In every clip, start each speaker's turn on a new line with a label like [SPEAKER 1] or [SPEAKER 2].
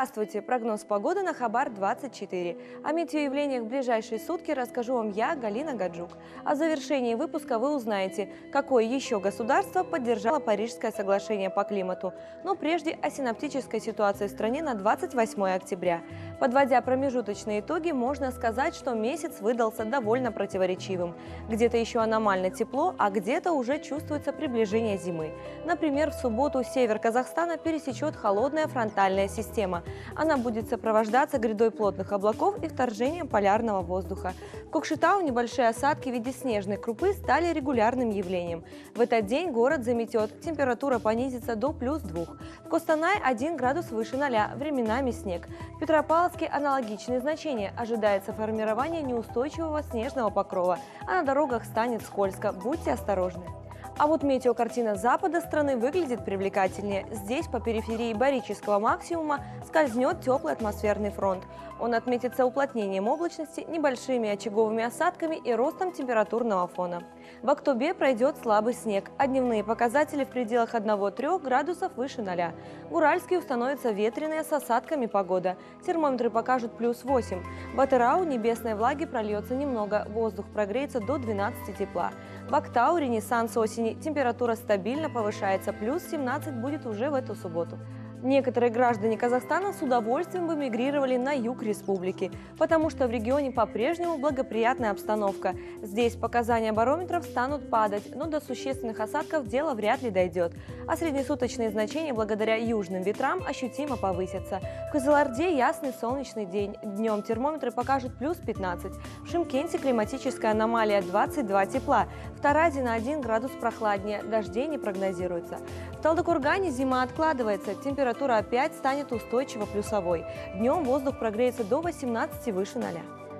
[SPEAKER 1] Здравствуйте! Прогноз погоды на Хабар-24. О метеоявлениях в ближайшие сутки расскажу вам я, Галина Гаджук. О завершении выпуска вы узнаете, какое еще государство поддержало Парижское соглашение по климату. Но прежде о синоптической ситуации в стране на 28 октября. Подводя промежуточные итоги, можно сказать, что месяц выдался довольно противоречивым. Где-то еще аномально тепло, а где-то уже чувствуется приближение зимы. Например, в субботу север Казахстана пересечет холодная фронтальная система. Она будет сопровождаться грядой плотных облаков и вторжением полярного воздуха. В Кокшетау небольшие осадки в виде снежной крупы стали регулярным явлением. В этот день город заметет, температура понизится до +2. В Костанай 1 градус выше 0, временами снег. В Петропавловске аналогичные значения. Ожидается формирование неустойчивого снежного покрова, а на дорогах станет скользко. Будьте осторожны. А вот метеокартина запада страны выглядит привлекательнее. Здесь по периферии барического максимума скользнет теплый атмосферный фронт. Он отметится уплотнением облачности, небольшими очаговыми осадками и ростом температурного фона. В Актобе пройдет слабый снег, а дневные показатели в пределах 1–3 градусов выше 0. В Уральске установится ветреная с осадками погода. Термометры покажут +8. В Атырау небесной влаги прольется немного, воздух прогреется до 12 тепла. В Актау ренессанс осени, температура стабильно повышается, +17 будет уже в эту субботу. Некоторые граждане Казахстана с удовольствием бы мигрировали на юг республики, потому что в регионе по-прежнему благоприятная обстановка. Здесь показания барометров станут падать, но до существенных осадков дело вряд ли дойдет. А среднесуточные значения благодаря южным ветрам ощутимо повысятся. В Кызылорде ясный солнечный день. Днем термометры покажут +15. В Шымкенте климатическая аномалия 22 тепла. В Таразе на 1 градус прохладнее. Дождей не прогнозируется. В Талдыкургане зима откладывается. Температура опять станет устойчиво плюсовой. Днем воздух прогреется до 18 выше 0.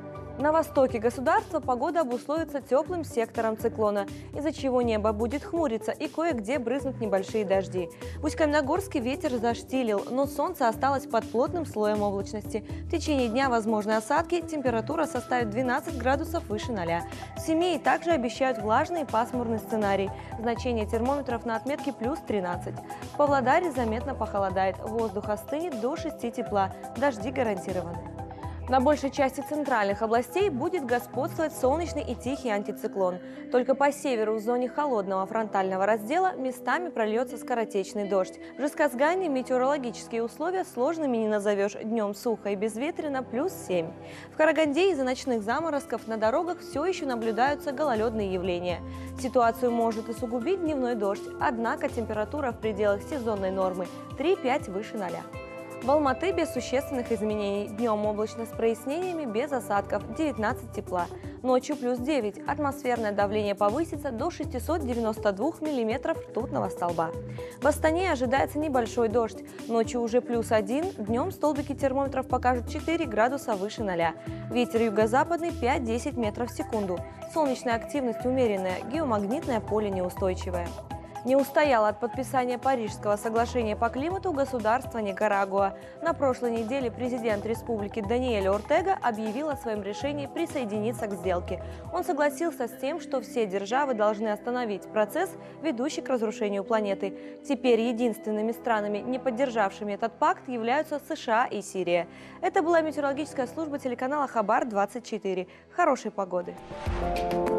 [SPEAKER 1] На востоке государства погода обусловится теплым сектором циклона, из-за чего небо будет хмуриться и кое-где брызнут небольшие дожди. В Усть-Каменогорске ветер заштилил, но солнце осталось под плотным слоем облачности. В течение дня возможны осадки, температура составит 12 градусов выше 0. В Семее также обещают влажный и пасмурный сценарий. Значение термометров на отметке +13. В Павлодаре заметно похолодает, воздух остынет до 6 тепла, дожди гарантированы. На большей части центральных областей будет господствовать солнечный и тихий антициклон. Только по северу в зоне холодного фронтального раздела местами прольется скоротечный дождь. В Жезказгане метеорологические условия сложными не назовешь. Днем сухо и безветренно +7. В Караганде из-за ночных заморозков на дорогах все еще наблюдаются гололедные явления. Ситуацию может усугубить дневной дождь, однако температура в пределах сезонной нормы 3–5 выше 0. В Алматы без существенных изменений. Днем облачно с прояснениями, без осадков, 19 тепла. Ночью +9. Атмосферное давление повысится до 692 мм ртутного столба. В Астане ожидается небольшой дождь. Ночью уже +1. Днем столбики термометров покажут 4 градуса выше 0. Ветер юго-западный 5–10 метров в секунду. Солнечная активность умеренная, геомагнитное поле неустойчивое. Не устояло от подписания Парижского соглашения по климату государство Никарагуа. На прошлой неделе президент республики Даниэль Ортега объявил о своем решении присоединиться к сделке. Он согласился с тем, что все державы должны остановить процесс, ведущий к разрушению планеты. Теперь единственными странами, не поддержавшими этот пакт, являются США и Сирия. Это была метеорологическая служба телеканала Хабар-24. Хорошей погоды!